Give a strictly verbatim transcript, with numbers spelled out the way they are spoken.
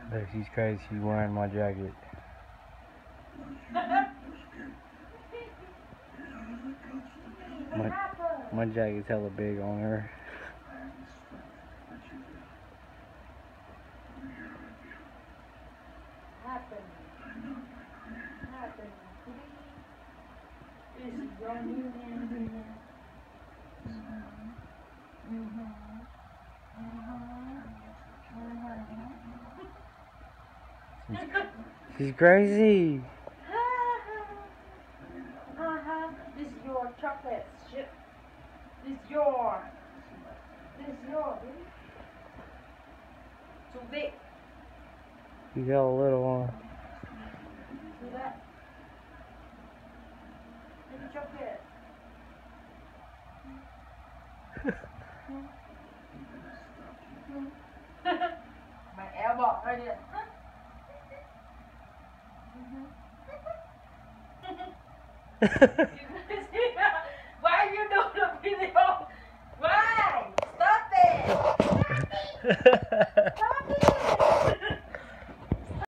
Look, she's crazy. She's wearing my jacket. My, my jacket's hella big on her. She's crazy. Uh-huh. This is your chocolate chip. This is your. This is your, baby. Too big. You got a little one. See that? Little chocolate. My elbow right there. Why are you doing the video? Why? Stop it! Stop it!